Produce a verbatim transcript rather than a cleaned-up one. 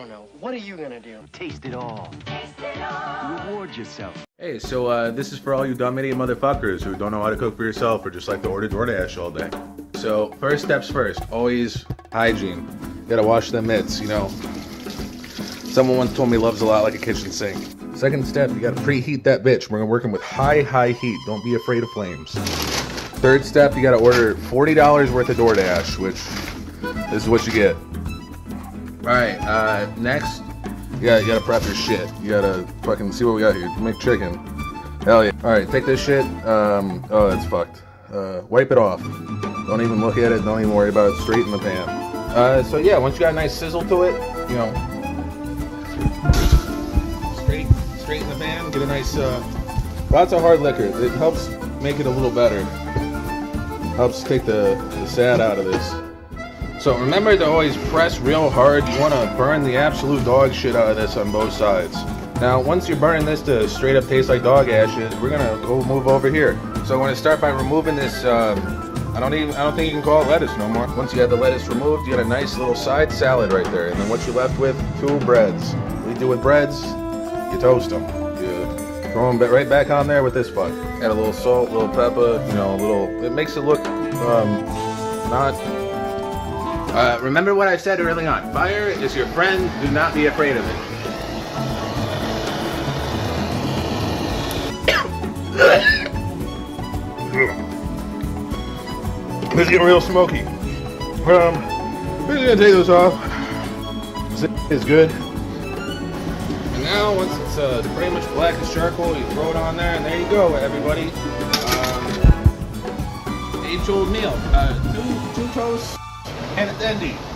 don't know. What are you gonna do? Taste it all. Taste it all. Reward yourself. Hey, so uh, this is for all you dumb idiot motherfuckers who don't know how to cook for yourself or just like to order DoorDash all day. So first steps first, always hygiene. You gotta wash them mitts, you know. Someone once told me love's a lot like a kitchen sink. Second step, you gotta preheat that bitch. We're working with high, high heat. Don't be afraid of flames. Third step, you gotta order forty dollars worth of DoorDash, which this is what you get. All right, uh, next, yeah, you gotta prep your shit. You gotta fucking see what we got here. Make chicken. Hell yeah. All right, take this shit. Um, oh, that's fucked. Uh, wipe it off. Don't even look at it. Don't even worry about it. Straight in the pan. Uh, so yeah, once you got a nice sizzle to it, you know, straight, straight in the pan. Get a nice, uh, lots of hard liquor. It helps make it a little better. Helps take the, the sad out of this. So remember to always press real hard. You want to burn the absolute dog shit out of this on both sides. Now, once you're burning this to straight up taste like dog ashes, we're gonna go move over here. So I'm gonna start by removing this. Um, I don't even. I don't think you can call it lettuce no more. Once you have the lettuce removed, you got a nice little side salad right there. And then what you're left with, two breads. What you do with breads? You toast them. You throw them right back on there with this fuck. Add a little salt, a little pepper. You know, a little. It makes it look um, not. Uh, remember what I said early on. Fire is your friend. Do not be afraid of it. This is getting real smoky. Um, we're just gonna take this off. This is good. And now, once it's uh, pretty much black as charcoal, you throw it on there, and there you go, everybody. Um, age-old meal. Uh, two, two toasts. And a tendy.